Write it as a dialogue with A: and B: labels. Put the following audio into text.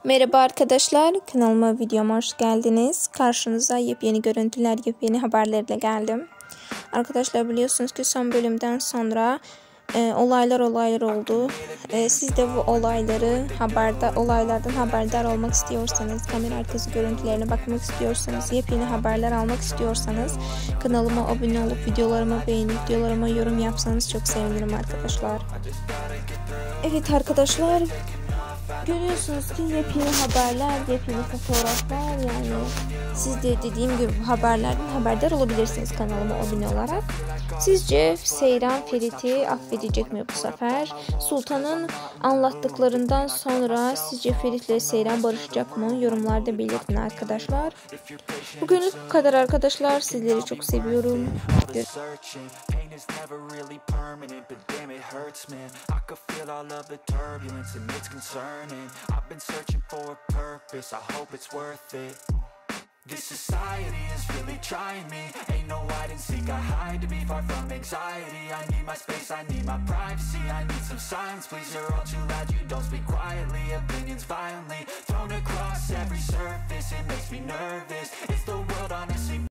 A: Merhaba arkadaşlar, kanalıma, videoma hoş geldiniz. Karşınıza yepyeni görüntüler, yepyeni haberlerle geldim. Arkadaşlar biliyorsunuz ki son bölümden sonra olaylar oldu. Siz de bu olaylardan haberdar olmak istiyorsanız, kamera arkası görüntülerine bakmak istiyorsanız, yepyeni haberler almak istiyorsanız kanalıma abone olup videolarımı beğenip videolarıma yorum yapsanız çok sevinirim arkadaşlar. Evet arkadaşlar, görüyorsunuz ki yepyeni haberler, yepyeni fotoğraflar, yani siz de dediğim gibi bu haberlerden haberdar olabilirsiniz kanalıma abone olarak. Sizce Seyran Ferit'i affedecek mi bu sefer? Sultan'ın anlattıklarından sonra sizce Ferit ile Seyran barışacak mı? Yorumlarda belirtin arkadaşlar. Bugünlük bu kadar arkadaşlar. Sizleri çok seviyorum. Is never really permanent, but damn it hurts, man. I could feel all of the turbulence and it's concerning. I've been searching for a purpose, I hope it's worth it. This society is really trying me. Ain't no hide and seek, I hide to be far from anxiety. I need my space, I need my privacy. I need some silence, please, you're all too loud. You don't speak quietly, opinions violently thrown across every surface. It makes me nervous.